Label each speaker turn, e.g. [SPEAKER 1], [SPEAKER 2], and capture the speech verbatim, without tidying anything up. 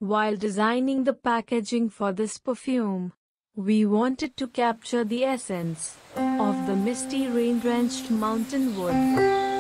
[SPEAKER 1] While designing the packaging for this perfume, we wanted to capture the essence of the misty rain-drenched mountain wood.